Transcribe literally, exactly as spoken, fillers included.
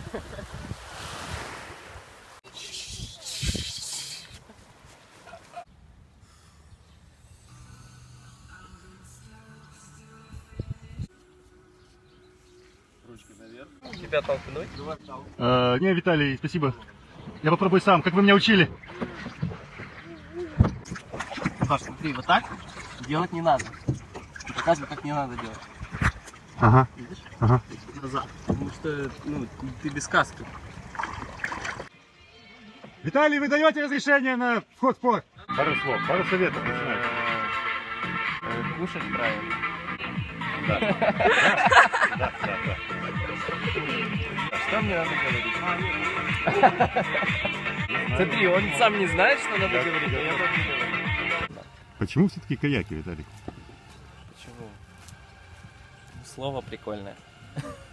Тебя толкнуть? А, не, Виталий, спасибо. Я попробую сам, как вы меня учили. Паш, смотри, вот так делать не надо. Показывай, как не надо делать. Ага. Видишь? Ага. Назад. Потому что ну, ты без каски. Виталий, вы даете разрешение на вход в порт? Пару слов, пару советов начинайте. Кушать правильно. Да. Да, да, да. Что мне надо говорить? Смотри, он сам не знает, что надо говорить, а я так не говорю. Почему все-таки каяки, Виталий? Почему? Слово прикольное.